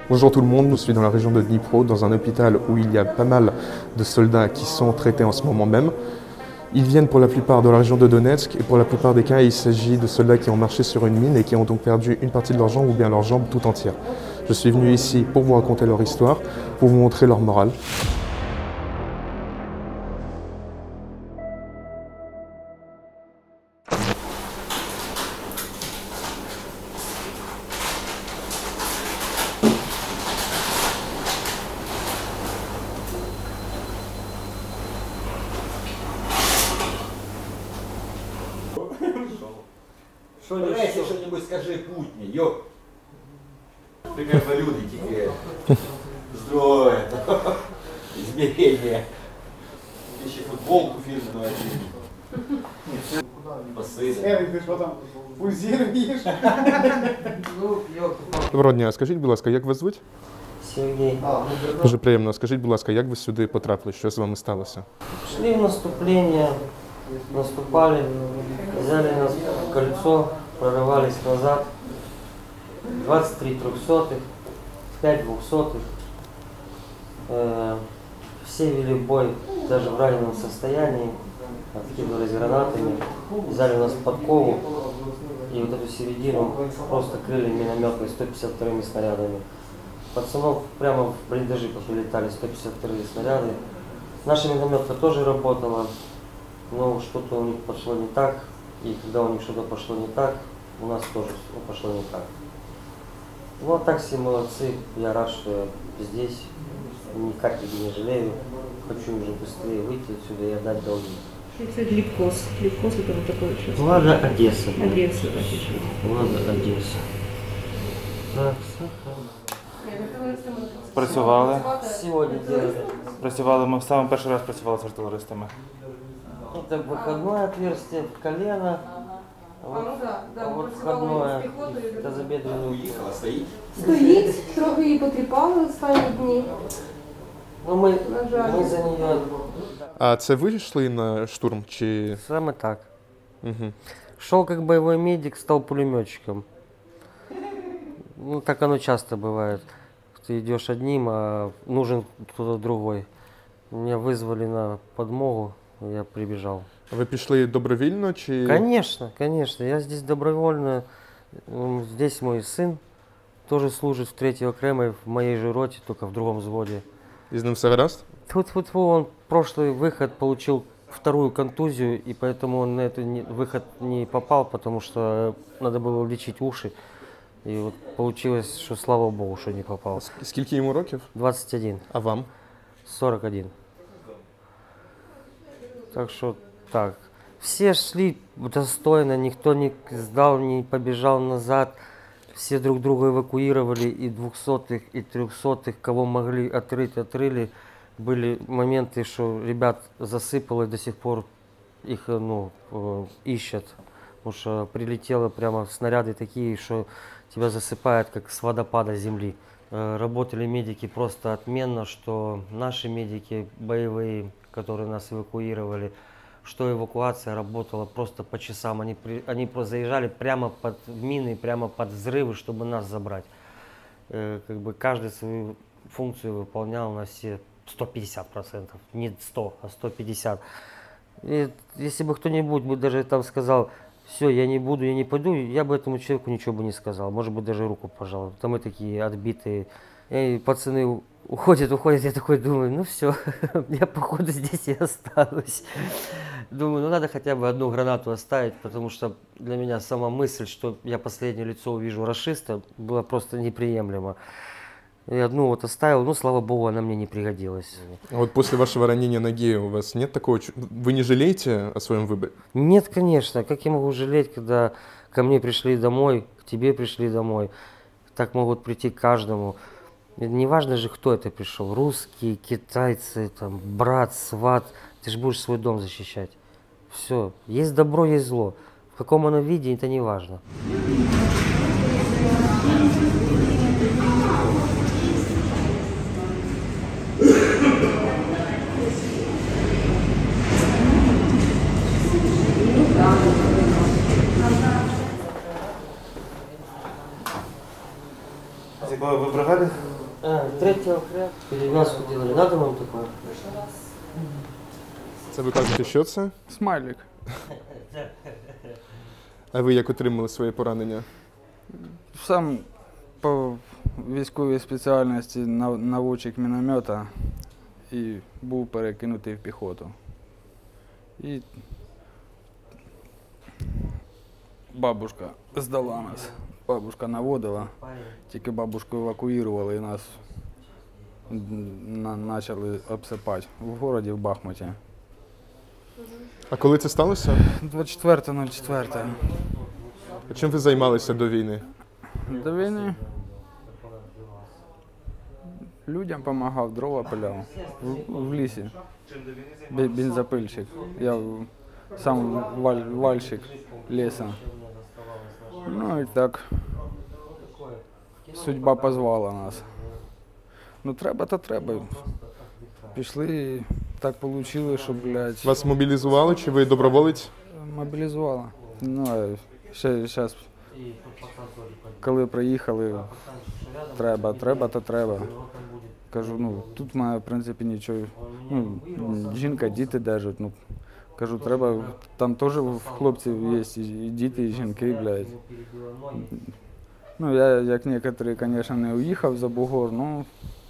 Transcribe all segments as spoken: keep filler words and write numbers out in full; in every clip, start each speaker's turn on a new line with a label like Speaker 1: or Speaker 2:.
Speaker 1: Bonjour tout le monde, je suis dans la région de Dnipro, dans un hôpital où il y a pas mal de soldats qui sont traités en ce moment même. Ils viennent pour la plupart de la région de Donetsk et pour la plupart des cas, il s'agit de soldats qui ont marché sur une mine et qui ont donc perdu une partie de leur jambe ou bien leur jambe tout entière. Je suis venu ici pour vous raconter leur histoire, pour vous montrer leur morale.
Speaker 2: Леся, что-нибудь скажи путни, ёп. Ты как на люди теперь. Здоровье. Измерение. Ты еще футболку фирменную одень. Посыльно.
Speaker 3: Ерик, ти що там, пульсируєш?
Speaker 1: Доброго дня, скажіть, будь ласка, як вас звуть?
Speaker 4: Сергей.
Speaker 1: Дуже приємно. Скажіть, будь ласка, як ви сюди потрапили, що з вами сталося?
Speaker 4: Шли в наступление, наступали, взяли нас в кольцо, прорывались назад. двадцать три трехсотых, пять двухсотых. Э, все вели бой даже в раненом состоянии, откидывались гранатами, взяли нас в подкову и вот эту середину просто крыли минометными сто пятьдесят вторыми снарядами. Пацанов прямо в блиндажи прилетали сто пятьдесят вторые снаряды. Наша минометка тоже работала, но что-то у них пошло не так, и когда у них что-то пошло не так, у нас тоже пошло не так. Ну а так все молодцы, я рад, что я здесь, ни капельки не жалею, хочу уже быстрее выйти отсюда и отдать долги.
Speaker 5: Это Липкос. Липкос это вот такой сейчас.
Speaker 4: Влада Одесса.
Speaker 5: Одесса.
Speaker 4: Влада Одесса. Так,
Speaker 6: Працювали.
Speaker 4: сегодня делали.
Speaker 6: Працювали. Ми саме перший раз працювали з артилеристами.
Speaker 4: Это выходное отверстие, колено. Вот, а вот входное, тазобедренный.
Speaker 2: Уехала, стоит.
Speaker 7: Стоїть, трохи її потріпали останні дні.
Speaker 4: Ну мы,
Speaker 7: На жаль.
Speaker 4: мы за нее.
Speaker 1: А це ви йшли на штурм чи...
Speaker 4: Самое так.
Speaker 1: Угу.
Speaker 4: Шел как боевой медик, стал пулеметчиком. Ну так оно часто бывает. Ты идешь одним, а нужен кто-то другой. Меня вызвали на подмогу, я прибежал.
Speaker 1: Ви пішли добровільно чи...
Speaker 4: Конечно, конечно. Я здесь добровольно. М, Здесь мой сын тоже служит в третьей окремой, в моей же роте, только в другом взводе.
Speaker 1: І з ним все гаразд?
Speaker 4: Тут-вот он прошлый выход получил вторую контузию, и поэтому он на этот не- выход не попал, потому что надо было лечить уши. И вот получилось, что слава богу, что не попал.
Speaker 1: С- Скільки йому років?
Speaker 4: двадцать один,
Speaker 1: А вам?
Speaker 4: сорок один. Так что так. Все шли достойно, никто не сдал, не побежал назад. Все друг друга эвакуировали, и двухсотых, и трехсотых, кого могли отрыть, отрыли. Были моменты, что ребят засыпало, и до сих пор их э, ну, э, ищут. Потому что прилетело прямо снаряды такие, что тебя засыпает, как с водопада земли. Э, Работали медики просто отменно, что наши медики боевые, которые нас эвакуировали, что эвакуация работала просто по часам. Они, при- они просто заезжали прямо под мины, прямо под взрывы, чтобы нас забрать. Э, Как бы каждый свою функцию выполнял на все сто пятьдесят процентов. Не сто, а сто пятьдесят. И если бы кто-нибудь бы даже там сказал, все, я не буду, я не пойду, я бы этому человеку ничего бы не сказал. Может быть, даже руку пожал. Там мы такие отбитые. И пацаны у- уходят, уходят. Я такой думаю, ну все, я походу здесь и останусь. Думаю, ну надо хотя бы одну гранату оставить, потому что для меня сама мысль, что я последнее лицо увижу рашиста, была просто неприемлема. И одну вот оставил, ну слава богу, она мне не пригодилась.
Speaker 1: А вот после вашего ранения ноги у вас нет такого... чу- Вы не жалеете о своем выборе?
Speaker 4: Нет, конечно. Как я могу жалеть, когда ко мне пришли домой, к тебе пришли домой? Так могут прийти к каждому. И неважно же, кто это пришел. Русские, китайцы, там, брат, сват. Ты же будешь свой дом защищать. Все. Есть добро, есть зло. В каком оно виде, это не важно.
Speaker 6: З якої ви бригади?
Speaker 4: А, третий окреп. Перевязку делали. Надо вам такое?
Speaker 1: Це ви кажете, що це?
Speaker 3: Смайлик.
Speaker 1: А ви як отримали своє поранення?
Speaker 3: Сам по військовій спеціальності нав- наводчик міномета і був перекинутий в піхоту. І бабушка здала нас. Бабушка наводила, тільки бабушку евакуювали і нас на- почали обсипати в городі, в Бахмуті.
Speaker 1: А коли це сталося?
Speaker 3: двадцять четверте четверте.
Speaker 1: А чим ви займалися до війни?
Speaker 3: До війни людям допомагав, дрова пиляв в, в лісі. Бе- Бензопильщик. Я в- сам валь, вальщик ліса. Ну і так судьба позвала нас. Ну треба, то треба. Пішли, так вийшло, що, блядь,
Speaker 1: Вас мобілізували чи ви доброволець?
Speaker 3: мобілізувала. Ну, а ще зараз, коли приїхали, треба, треба, то треба. Кажу, ну, тут в мене, в принципі, нічого, ну, жінка, діти держать, ну, кажу, треба, там теж в хлопців є і діти, і жінки, блядь. Ну, я, як некоторі, звісно, не уїхав за бугор, ну,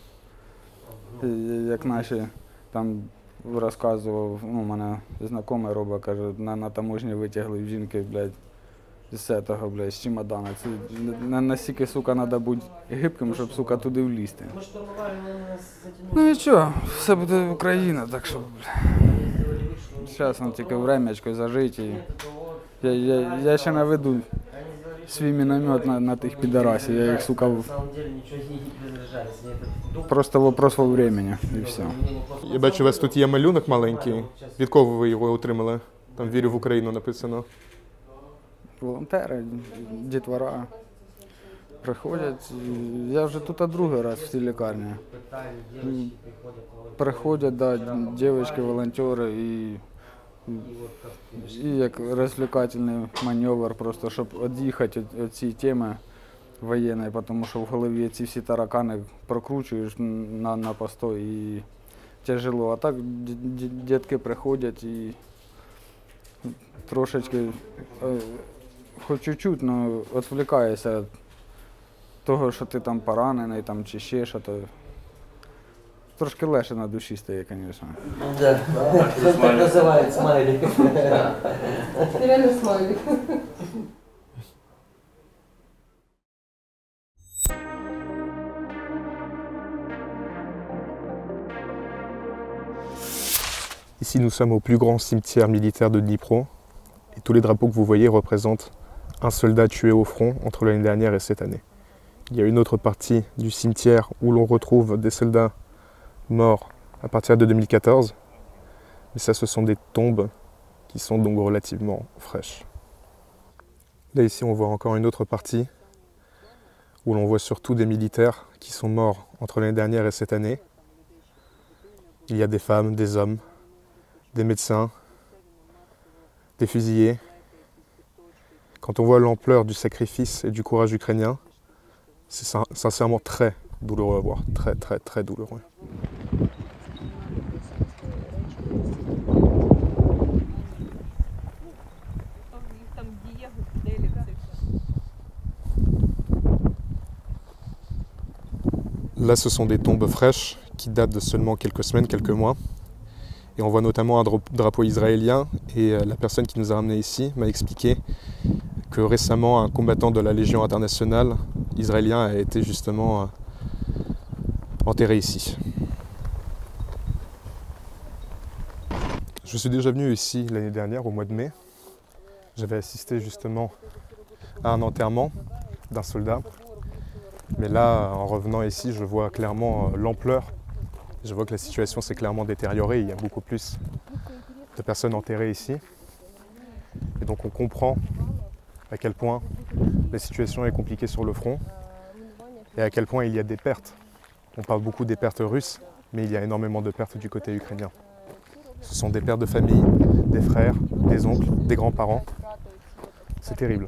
Speaker 3: як наші там розказував, ну, у мене знайомий робить, каже, на, на таможні витягли в жінки, блядь, з того, блядь, з чемодана. Це на- настільки, сука, треба бути гибким, щоб, сука, туди влізти. Ну і що, все буде Україна, так що, блядь, зараз нам тільки врем'ячко зажити. І я, я, я ще наведу свій міномет на, на тих підарасів, я їх, сука, в- просто вопрос во времени, і все.
Speaker 1: Я бачу, у вас тут є малюнок маленький. Від кого ви його отримали? Там «Вірю в Україну» написано.
Speaker 3: Волонтери, дітвора приходять. і Я вже тут другий раз в цій лікарні. Приходять, да, дівчатки, волонтери і, і як розвлекательний маневр, просто щоб від'їхати від, від цієї теми воєнної, тому що в голові ці всі таракани прокручуєш на, на постой і тяжело. А так д- д- дітки приходять і трошечки, е, хоч чуть-чуть, але відволікаєшся від того, що ти там поранений там, чи ще що то. Трошки легше на душі стає, звісно.
Speaker 4: Да. Он так называет смайлик.
Speaker 7: Реально смайлик.
Speaker 1: Ici, nous sommes au plus grand cimetière militaire de Dnipro. Et tous les drapeaux que vous voyez représentent un soldat tué au front entre l'année dernière et cette année. Il y a une autre partie du cimetière où l'on retrouve des soldats morts à partir de deux mille quatorze. Mais ça, ce sont des tombes qui sont donc relativement fraîches. Là, ici, on voit encore une autre partie où l'on voit surtout des militaires qui sont morts entre l'année dernière et cette année. Il y a des femmes, des hommes, des médecins, des fusillés. Quand on voit l'ampleur du sacrifice et du courage ukrainien, c'est sin- sincèrement très douloureux à voir, très très très douloureux. Là, ce sont des tombes fraîches qui datent de seulement quelques semaines, quelques mois. Et on voit notamment un dra- drapeau israélien. Et euh, la personne qui nous a ramenés ici m'a expliqué que récemment, un combattant de la Légion internationale israélien a été justement euh, enterré ici. Je suis déjà venu ici l'année dernière, au mois de mai. J'avais assisté justement à un enterrement d'un soldat. Mais là, en revenant ici, je vois clairement euh, l'ampleur. Je vois que la situation s'est clairement détériorée. Il y a beaucoup plus de personnes enterrées ici. Et donc on comprend à quel point la situation est compliquée sur le front et à quel point il y a des pertes. On parle beaucoup des pertes russes, mais il y a énormément de pertes du côté ukrainien. Ce sont des pertes de famille, des frères, des oncles, des grands-parents. C'est terrible.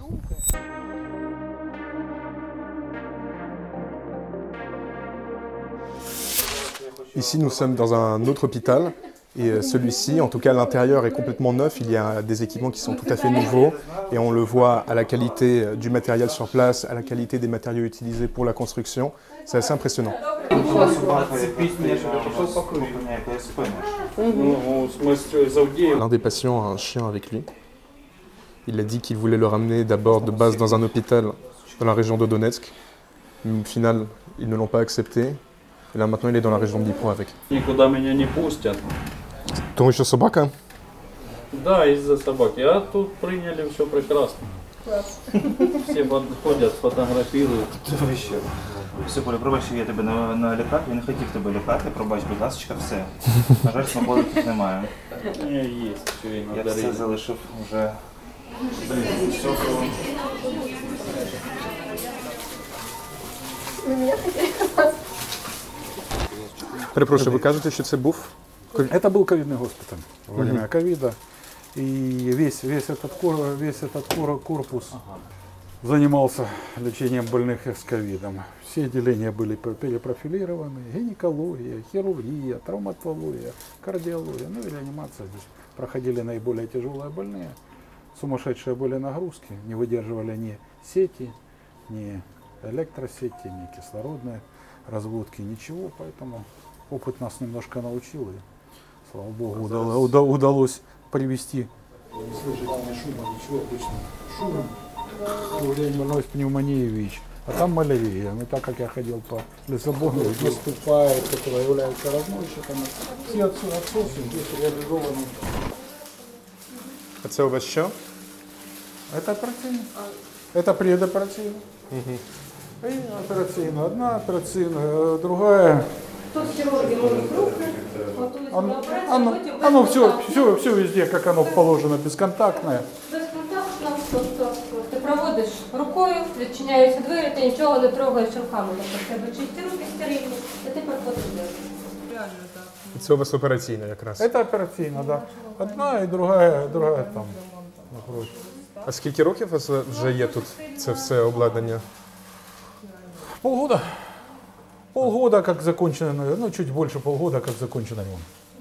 Speaker 1: Ici, nous sommes dans un autre hôpital. Et celui-ci, en tout cas l'intérieur est complètement neuf, il y a des équipements qui sont tout à fait nouveaux et on le voit à la qualité du matériel sur place, à la qualité des matériaux utilisés pour la construction, c'est assez impressionnant. L'un des patients a un chien avec lui. Il a dit qu'il voulait le ramener d'abord de base dans un hôpital dans la région de Donetsk, mais au final ils ne l'ont pas accepté et là maintenant il est dans la région de Dnipro avec. Тому що собака?
Speaker 8: Да, из-за собаки. А тут приняли все прекрасно. Все подходят, фотографируют.
Speaker 6: Все, Коля, пробач, що я тебе налякав, я не хотів тебе лякати, пробач, будь ласка, все. На жаль, смаколиків немає.
Speaker 8: Є, що і
Speaker 6: Я все залишив вже. Все,
Speaker 1: Перепрошую, ви кажете, що це був?
Speaker 9: Это был ковидный госпиталь во время ковида. И весь, весь, этот, кор- весь этот корпус занимался лечением больных с ковидом. Все отделения были перепрофилированы. Гинекология, хирургия, травматология, кардиология, ну и реанимация. Здесь проходили наиболее тяжелые больные. Сумасшедшие были нагрузки, не выдерживали ни сети, ни электросети, ни кислородной разводки, ничего. Поэтому опыт нас немножко научил. И, слава богу, удалось, удалось привести. Не слышите ни шума, ничего, обычно шум. Больной с пневмонией ВИЧ. А там малярия. Ну, так как я ходил по Лиссабону, наступает, которые являются разносчиками. Все отсюда отсутствия здесь реализованы.
Speaker 1: А це у вас що?
Speaker 9: Это оперативно. Это предоперативно.
Speaker 1: Угу.
Speaker 9: И оперативно. Одна оперативная, другая.
Speaker 7: Тут хирурги могут руки, готовить
Speaker 9: Оно,
Speaker 7: операцию,
Speaker 9: оно,
Speaker 7: потім
Speaker 9: оно все, все, все везде, как оно положено, бесконтактное.
Speaker 7: безконтактно, тобто ти проводиш рукою, відчиняються двері, ти нічого не трогаєш руками. Тобто в тебе чисті руки стерильні, і ти проходиш далі.
Speaker 1: Це у вас операційна якраз.
Speaker 9: Это оперативно, да. Одна и другая, другая там. Напротив.
Speaker 1: А скільки років у вас вже є тут це все обладнання?
Speaker 9: Полгода. Полгода, как закончено, ну чуть больше полгода, как закончен ремонт.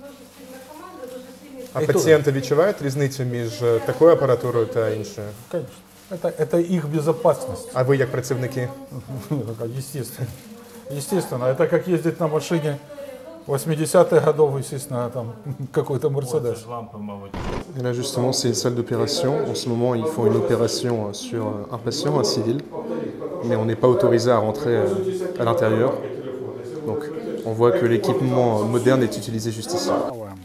Speaker 1: А
Speaker 9: І
Speaker 1: пацієнти відчувають різницю між такою апаратурою та іншою?
Speaker 9: Конечно. Это, это их безопасность.
Speaker 1: А ви як працівники?
Speaker 9: Естественно. Естественно. Это как ездить на машине восьмидесятых годов, естественно, там какой-то Мерседес.
Speaker 1: Et là justement c'est une salle d'opération. En ce moment ils font une opération sur un patient, un civil, mais on n'est pas autorisé à rentrer à l'intérieur. Donc on voit que l'équipement moderne est utilisé juste ici.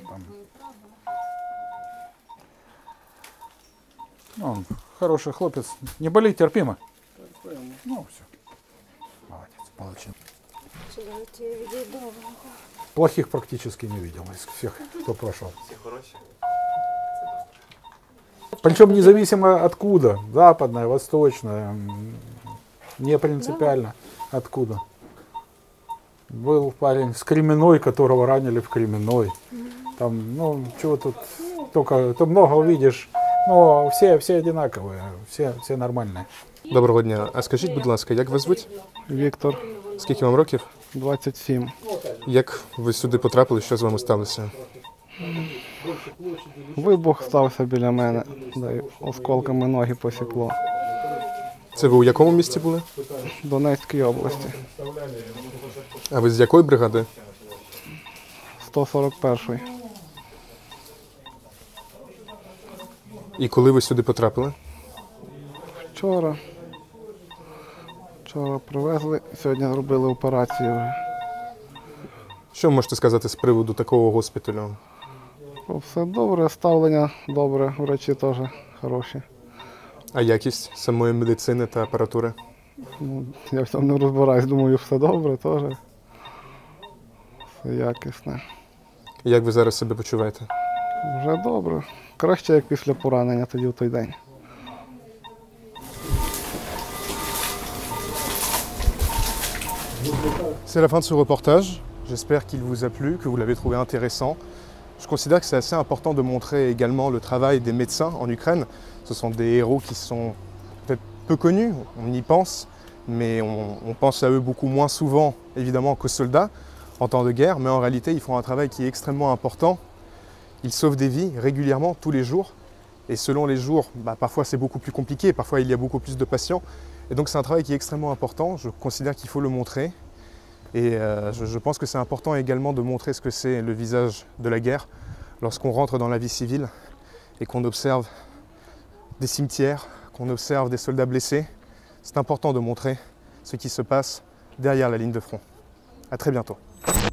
Speaker 9: Ну, хороший хлопец. Не болит, терпимо? Ну, все. Молодец, молодец. Плохих практически не видел из всех, кто прошел. Причем независимо откуда, западная, восточная, не принципиально откуда. Был парень с Кременной, которого ранили в Кременной. Там, ну, чего тут, только ты много увидишь, но все, все одинаковые, все, все нормальные.
Speaker 1: Доброго дня. А скажіть, будь ласка, як вас звуть?
Speaker 10: Віктор,
Speaker 1: Скільки вам років?
Speaker 10: двадцять сім.
Speaker 1: Як ви сюди потрапили, що з вами сталося?
Speaker 10: Вибух стався біля мене, да й осколками ноги посікло.
Speaker 1: Це ви у якому місті були?
Speaker 10: В Донецькій області.
Speaker 1: А ви з якої бригади?
Speaker 10: сто сорок перший.
Speaker 1: І коли ви сюди потрапили?
Speaker 10: Вчора. Вчора привезли, сьогодні зробили операцію вже.
Speaker 1: Що ви можете сказати з приводу такого госпіталю?
Speaker 10: Ну, все добре, ставлення добре, врачі теж хороші.
Speaker 1: А якість самої медицини та апаратури?
Speaker 10: Ну, я в цьому не розбираюсь, думаю, все добре теж. Все якісне.
Speaker 1: Як ви зараз себе почуваєте?
Speaker 10: Вже добре. Краще, як після поранення тоді в той день.
Speaker 1: C'est la fin de ce reportage. J'espère qu'il vous a plu, que vous l'avez trouvé intéressant. Je considère que c'est assez important de montrer également le travail des médecins en Ukraine. Ce sont des héros qui sont peut-être peu connus, on y pense, mais on, on pense à eux beaucoup moins souvent, évidemment, qu'aux soldats. en temps de guerre, mais en réalité, ils font un travail qui est extrêmement important. Ils sauvent des vies régulièrement, tous les jours. Et selon les jours, bah, parfois c'est beaucoup plus compliqué, parfois il y a beaucoup plus de patients. Et donc c'est un travail qui est extrêmement important, je considère qu'il faut le montrer. Et euh, je, je pense que c'est important également de montrer ce que c'est le visage de la guerre lorsqu'on rentre dans la vie civile et qu'on observe des cimetières, qu'on observe des soldats blessés. C'est important de montrer ce qui se passe derrière la ligne de front. À très bientôt.